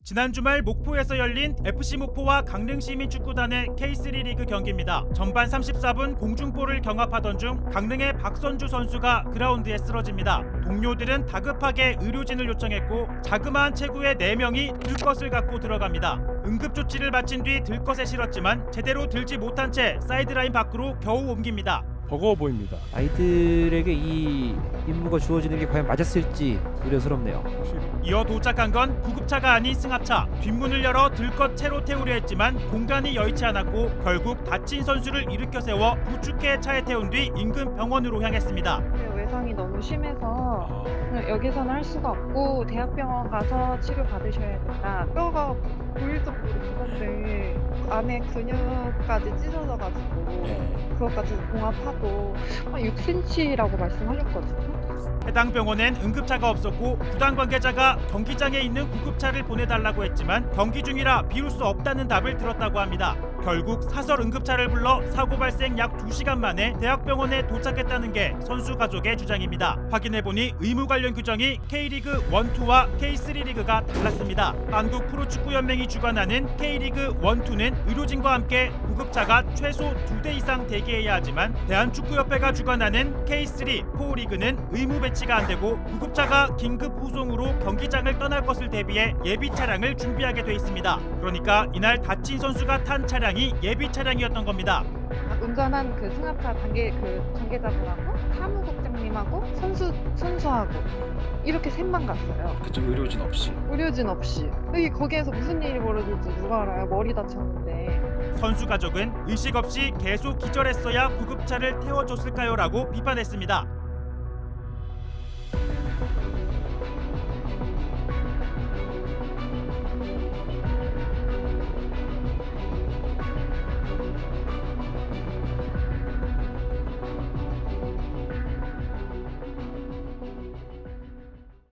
지난 주말 목포에서 열린 FC 목포와 강릉시민축구단의 K3 리그 경기입니다. 전반 34분 공중볼을 경합하던 중 강릉의 박선주 선수가 그라운드에 쓰러집니다. 동료들은 다급하게 의료진을 요청했고 자그마한 체구의 4명이 들것을 갖고 들어갑니다. 응급조치를 마친 뒤 들것에 실었지만 제대로 들지 못한 채 사이드라인 밖으로 겨우 옮깁니다. 버거워 보입니다. 아이들에게 이 임무가 주어지는 게 과연 맞았을지 우려스럽네요. 이어 도착한 건 구급차가 아닌 승합차. 뒷문을 열어 들것 채로 태우려 했지만 공간이 여의치 않았고 결국 다친 선수를 일으켜 세워 부축해 차에 태운 뒤 인근 병원으로 향했습니다. 외상이 너무 심해서 여기서는 할 수가 없고 대학병원 가서 치료 받으셔야 된다. 뼈가 보일 정도로 무겁데 안에 근육까지 찢어져가지고 그것까지 봉합하고 6cm라고 말씀하셨거든요. 해당 병원엔 응급차가 없었고 구단 관계자가 경기장에 있는 구급차를 보내달라고 했지만 경기 중이라 비울 수 없다는 답을 들었다고 합니다. 결국 사설 응급차를 불러 사고 발생 약 2시간 만에 대학병원에 도착했다는 게 선수 가족의 주장입니다. 확인해보니 의무 관련 규정이 K리그 1, 2와 K3 리그가 달랐습니다. 한국 프로축구연맹이 주관하는 K리그 1, 2는 의료진과 함께 구급차가 최소 2대 이상 대기해야 하지만 대한축구협회가 주관하는 K3, 4 리그는 의무 배치가 안 되고 구급차가 긴급 후송으로 경기장을 떠날 것을 대비해 예비 차량을 준비하게 돼 있습니다. 그러니까 이날 다친 선수가 탄 차량이 예비 차량이었던 겁니다. 운전한 그 승합차 관계자분하고 사무국장님하고 선수하고 이렇게 셋만 갔어요. 그쪽 의료진 없이. 의료진 없이. 거기에서 무슨 일이 벌어질지 누가 알아요. 머리 다쳤는데. 선수 가족은 의식 없이 계속 기절했어야 구급차를 태워줬을까요? 라고 비판했습니다.